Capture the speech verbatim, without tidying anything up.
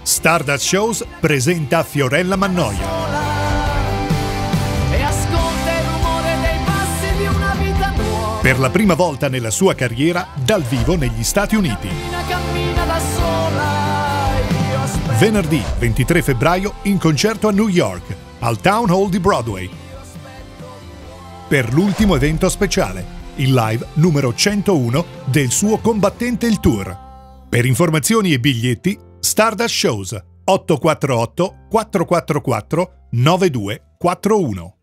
Stardust Shows presenta Fiorella Mannoia. E ascolta il rumore dei passi di una vita nuova. Per la prima volta nella sua carriera dal vivo negli Stati Uniti. Cammina, cammina da sola. Io aspetto. Venerdì ventitré febbraio in concerto a New York, al Town Hall di Broadway. Per l'ultimo evento speciale, il live numero centouno del suo Combattente il Tour. Per informazioni e biglietti, Stardust Shows otto quattro otto quattro quattro quattro nove due quattro uno.